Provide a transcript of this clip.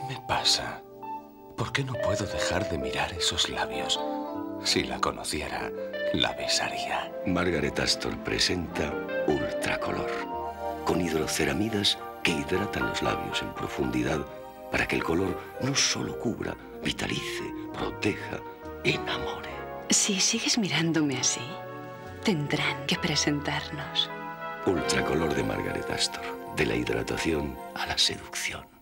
me pasa? ¿Por qué no puedo dejar de mirar esos labios? Si la conociera, la besaría. Margaret Astor presenta Ultracolor, con hidroceramidas que hidratan los labios en profundidad para que el color no solo cubra, vitalice, proteja, enamore. Si sigues mirándome así, tendrán que presentarnos. Ultracolor de Margaret Astor, de la hidratación a la seducción.